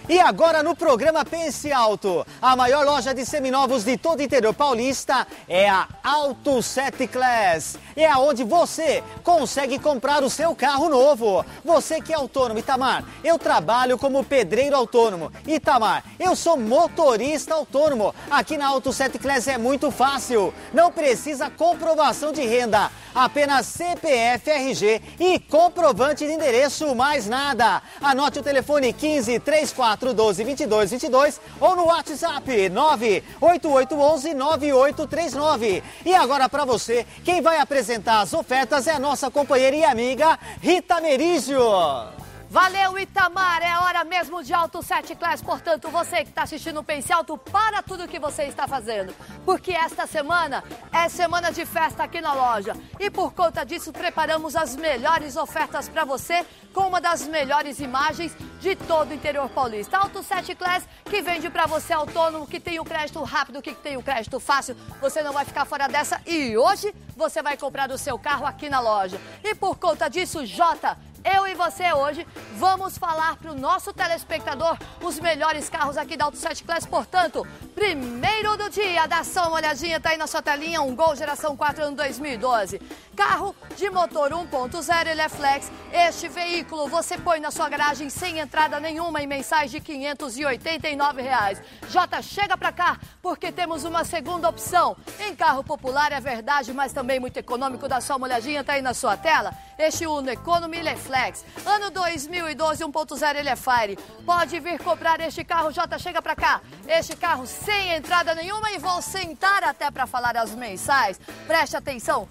E agora no programa Pense Alto, a maior loja de seminovos de todo o interior paulista é a Auto 7 Class. É aonde você consegue comprar o seu carro novo. Você que é autônomo, Itamar, eu trabalho como pedreiro autônomo. Itamar, eu sou motorista autônomo. Aqui na Auto 7 Class é muito fácil. Não precisa comprovação de renda. Apenas CPF, RG e comprovante de endereço, mais nada. Anote o telefone 15 34 12 22 22 ou no WhatsApp 98811 9839. E agora para você, quem vai apresentar as ofertas é a nossa companheira e amiga Rita Merizio. Valeu, Itamar, é hora mesmo de Auto 7 Class, portanto, você que está assistindo o Pense Alto, para tudo que você está fazendo, porque esta semana é semana de festa aqui na loja e por conta disso preparamos as melhores ofertas para você com uma das melhores imagens de todo o interior paulista. Auto 7 Class, que vende para você autônomo, que tem o crédito rápido, que tem o crédito fácil, você não vai ficar fora dessa e hoje você vai comprar o seu carro aqui na loja. E por conta disso, Jota, eu e você hoje vamos falar para o nosso telespectador os melhores carros aqui da Auto 7 Class. Portanto, primeiro do dia, dá só uma olhadinha, tá aí na sua telinha, um Gol geração 4 ano 2012. Carro de motor 1.0, ele é flex. Este veículo você põe na sua garagem sem entrada nenhuma e mensais de R$ 589. Jota, chega pra cá, porque temos uma segunda opção. Em carro popular é verdade, mas também muito econômico, dá só uma olhadinha, tá aí na sua tela. Este Uno Economy, ele é flex. Ano 2012, 1.0, ele é Fire. Pode vir comprar este carro, Jota, chega pra cá. Este carro sem entrada nenhuma e vou sentar até pra falar as mensais. Preste atenção.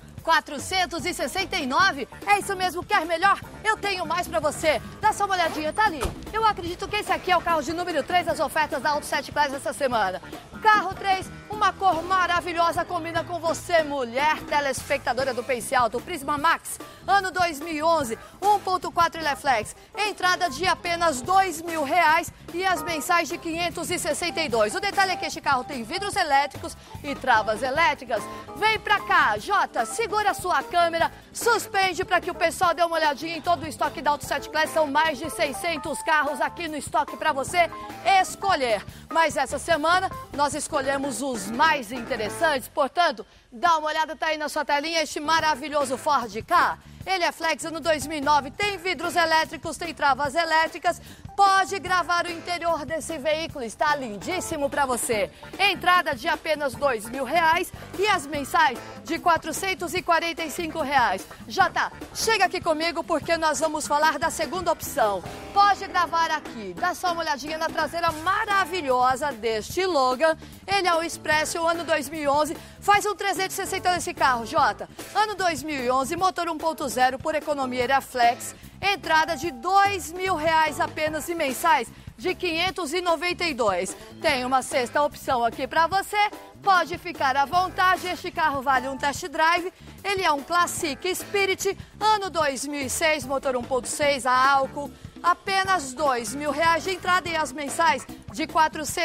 469? É isso mesmo, quer melhor? Eu tenho mais pra você. Dá só uma olhadinha, tá ali. Eu acredito que esse aqui é o carro de número 3 das ofertas da Auto 7 Class essa semana. Carro 3, uma cor maravilhosa, combina com você, mulher telespectadora do Pense Alto. Prisma Max, ano 2011, 1.4 ele é flex. Entrada de apenas R$ 2.000 e as mensais de 562. O detalhe é que este carro tem vidros elétricos e travas elétricas. Vem pra cá, Jota, segura a sua câmera, suspende para que o pessoal dê uma olhadinha em todo o estoque da Auto 7 Class. São mais de 600 carros aqui no estoque para você escolher. Mas essa semana nós escolhemos os mais interessantes, portanto, dá uma olhada, tá aí na sua telinha, este maravilhoso Ford Ka. Ele é flex, ano 2009, tem vidros elétricos, tem travas elétricas, pode gravar o interior desse veículo, está lindíssimo para você. Entrada de apenas R$ 2.000 e as mensais de R$ 445. Jota, chega aqui comigo porque nós vamos falar da segunda opção. Pode gravar aqui, dá só uma olhadinha na traseira maravilhosa deste Logan. Ele é o Express, o ano 2011, faz um 360 nesse carro, Jota. Ano 2011, motor 1.0, por economia ele é flex. Entrada de R$ 2.000 apenas e mensais de 592. Tem uma sexta opção aqui para você. Pode ficar à vontade, este carro vale um test drive. Ele é um Classic Spirit, ano 2006, motor 1.6 a álcool. Apenas R$ 2.000 de entrada e as mensais de R$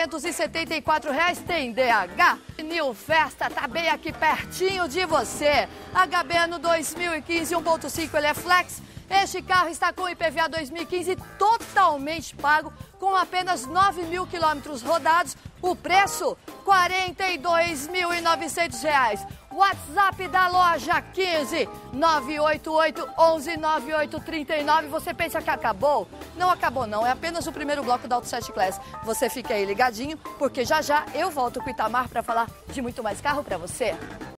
474 tem DH. New Festa tá bem aqui pertinho de você. HB ano 2015, 1.5, ele é flex. Este carro está com IPVA 2015 totalmente pago, com apenas 9.000 quilômetros rodados. O preço, R$ 42.900. WhatsApp da loja 15 988 11 9839. Você pensa que acabou? Não acabou não, é apenas o primeiro bloco da Auto 7 Class. Você fica aí ligadinho, porque já já eu volto com o Itamar para falar de muito mais carro para você.